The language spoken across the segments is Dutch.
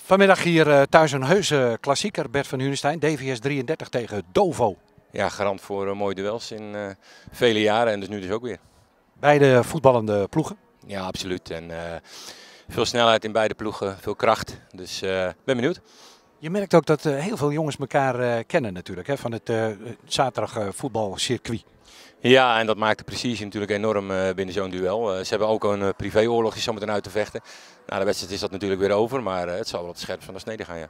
Vanmiddag hier thuis een heuse klassieker, Bert van Hunestein, DVS 33 tegen Dovo. Ja, garant voor mooie duels in vele jaren en dus nu dus ook weer. Beide voetballende ploegen. Ja, absoluut. En veel snelheid in beide ploegen, veel kracht. Dus ben benieuwd. Je merkt ook dat heel veel jongens elkaar kennen natuurlijk, hè, van het zaterdag voetbalcircuit. Ja, en dat maakt de precisie natuurlijk enorm binnen zo'n duel. Ze hebben ook een privéoorlogje zometeen uit te vechten. Na de wedstrijd is dat natuurlijk weer over, maar het zal wel het scherp van de snede gaan, ja.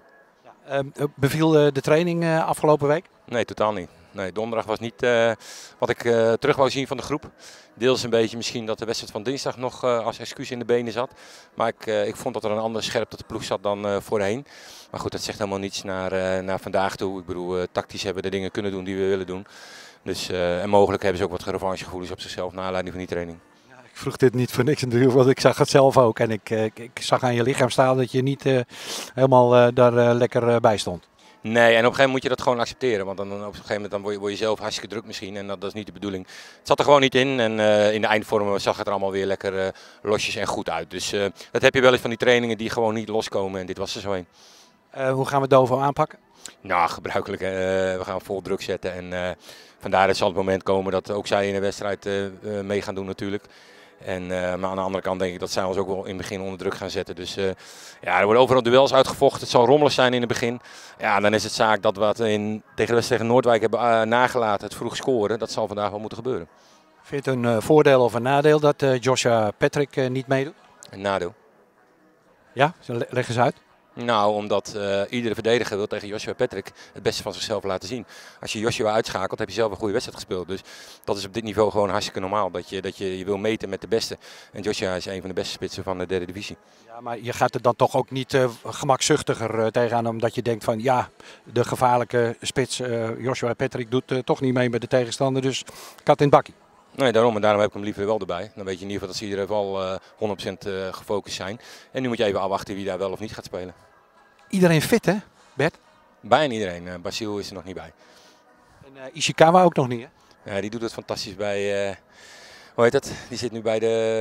Beviel de training afgelopen week? Nee, totaal niet. Nee, donderdag was niet wat ik terug wou zien van de groep. Deels een beetje misschien dat de wedstrijd van dinsdag nog als excuus in de benen zat. Maar ik vond dat er een andere scherp tot de ploeg zat dan voorheen. Maar goed, dat zegt helemaal niets naar vandaag toe. Ik bedoel, tactisch hebben we de dingen kunnen doen die we willen doen. Dus, en mogelijk hebben ze ook wat revanchegevoelens op zichzelf naar aanleiding van die training. Ja, ik vroeg dit niet voor niks natuurlijk, want ik zag het zelf ook. En ik zag aan je lichaamstaal dat je niet helemaal daar lekker bij stond. Nee, en op een gegeven moment moet je dat gewoon accepteren. Want dan, op een gegeven moment dan word je zelf hartstikke druk misschien. En dat is niet de bedoeling. Het zat er gewoon niet in. En in de eindvorm zag het er allemaal weer lekker losjes en goed uit. Dus dat heb je wel eens van die trainingen die gewoon niet loskomen. En dit was er zo een. Hoe gaan we Dovo aanpakken? Nou, gebruikelijk. We gaan vol druk zetten. En vandaar zal het moment komen dat ook zij in de wedstrijd mee gaan doen natuurlijk. En, maar aan de andere kant denk ik dat zij ons ook wel in het begin onder druk gaan zetten. Dus ja, er worden overal duels uitgevochten. Het zal rommelig zijn in het begin. Ja, dan is het zaak dat we tegen de wedstrijd tegen Noordwijk hebben nagelaten. Het vroeg scoren. Dat zal vandaag wel moeten gebeuren. Vind je het een voordeel of een nadeel dat Joshua Patrick niet meedoet? Een nadeel. Ja, leg eens uit. Nou, omdat iedere verdediger wil tegen Joshua Patrick het beste van zichzelf laten zien. Als je Joshua uitschakelt, heb je zelf een goede wedstrijd gespeeld. Dus dat is op dit niveau gewoon hartstikke normaal. Dat je wil meten met de beste. En Joshua is een van de beste spitsen van de derde divisie. Ja, maar je gaat er dan toch ook niet gemakzuchtiger tegenaan, omdat je denkt van ja, de gevaarlijke spits Joshua Patrick doet toch niet mee met de tegenstander. Dus kat in het bakkie. Nee, daarom heb ik hem liever wel erbij. Dan weet je in ieder geval dat ze in ieder geval 100% gefocust zijn. En nu moet je even afwachten wie daar wel of niet gaat spelen. Iedereen fit, hè, Bert? Bijna iedereen. Basil is er nog niet bij. En Ishikawa ook nog niet, hè? Ja, die doet het fantastisch bij, hoe heet dat? Die zit nu bij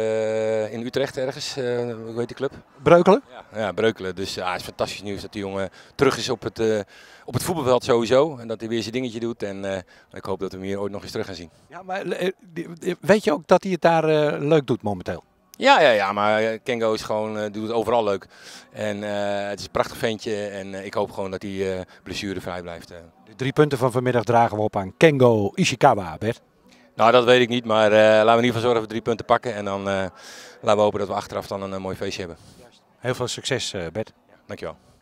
in Utrecht ergens, hoe heet die club? Breukelen? Ja, Breukelen. Dus ja, het is fantastisch nieuws dat die jongen terug is op het voetbalveld sowieso. En dat hij weer zijn dingetje doet. En ik hoop dat we hem hier ooit nog eens terug gaan zien. Ja, maar weet je ook dat hij het daar leuk doet momenteel? Ja, maar Kengo is gewoon, doet het overal leuk. En het is een prachtig ventje en ik hoop gewoon dat hij blessurevrij blijft. De 3 punten van vanmiddag dragen we op aan Kengo Ishikawa, Bert. Nou, dat weet ik niet, maar laten we in ieder geval zorgen dat we 3 punten pakken. En dan laten we hopen dat we achteraf dan een mooi feestje hebben. Heel veel succes, Bert. Dankjewel.